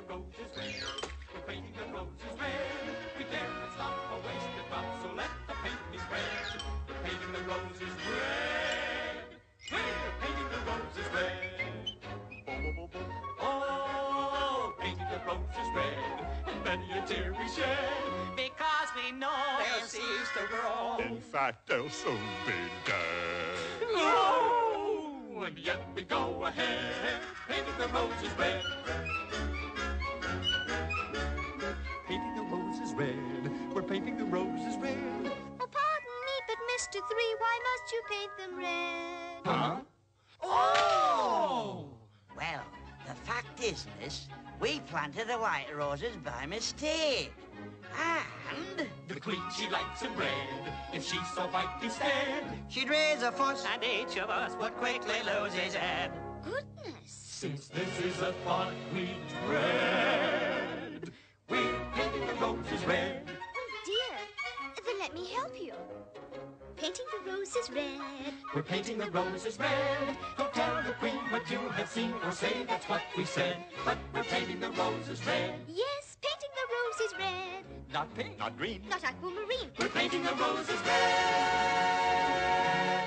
roses red. We're painting the roses red. We dare not stop or waste a drop, so let the painting spread. We're painting the roses red. We're painting the roses red. Oh, painting the roses red. And many a tear we shed, because we know they'll cease to grow. In fact, they'll soon be dead. Oh, and yet we go ahead, painting the roses red. Painting the roses red. We're painting the roses red. Oh, pardon me, but Mr. Three, why must you paint them red? Huh? Oh! Well, the fact is, miss, we planted the white roses by mistake. And the queen, she likes them red. If she saw white instead, she'd raise a fuss, and each of us would quickly lose his head. Goodness. Since this is a thought we dread, we're painting the roses red. Oh, dear. Then let me help you. Painting the roses red. We're painting the roses red. Don't tell the queen what you have seen or say that's what we said. But we're painting the roses red. Yes, painting the roses red. Not pink, Not green. Not aquamarine. we're painting the roses red.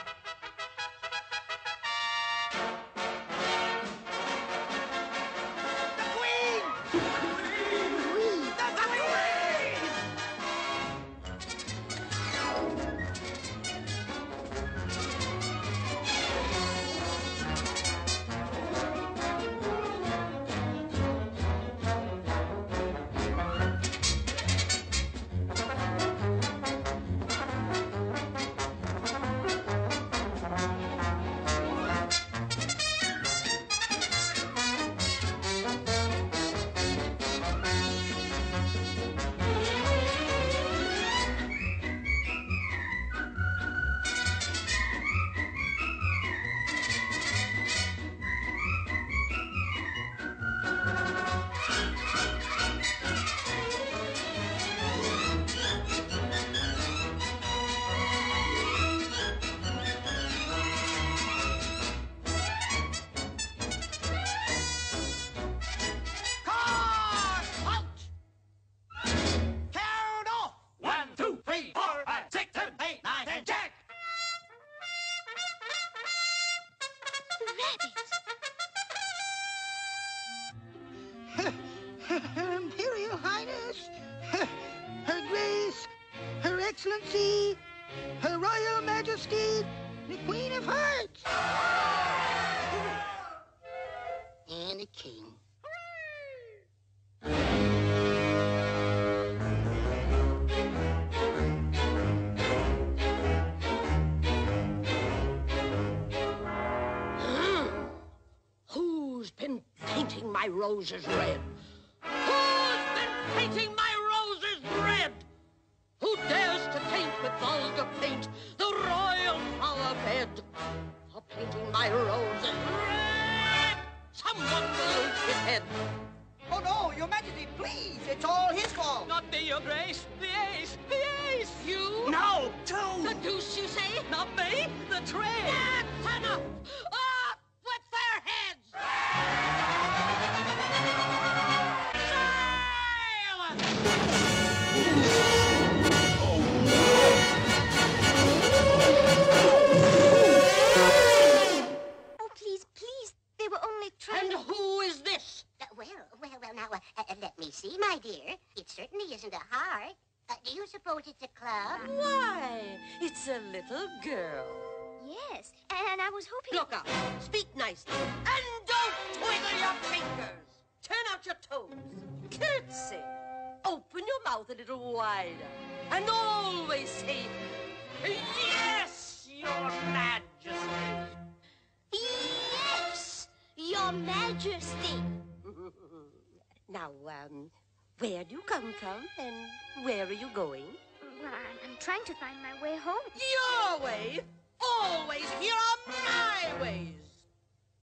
Imperial Highness, Her Grace, Her Excellency, Her Royal Majesty, the Queen of Hearts. And the King. Who's been painting my roses red? Who's been painting my roses red? Who dares to taint with vulgar paint the royal flower bed? For painting my roses red, someone will lose his head. Oh, no, Your Majesty, please. It's all his fault. Not me, Your Grace. The ace. The ace. You? No, two. The deuce, you say? Not me. The train. That's enough. Off with their heads. Oh, please, please. They were only trying And who is this? Well, now, let me see, my dear. It certainly isn't a heart. Do you suppose it's a club? Why, it's a little girl. Yes, and I was hoping... Look up, speak nicely, and don't twiddle your fingers. Turn out your toes, curtsy, open your mouth a little wider, and always say, yes, Your Majesty. Yes, Your Majesty. Now, where do you come from, and where are you going? Well, I'm trying to find my way home. Your way? Always here are my ways.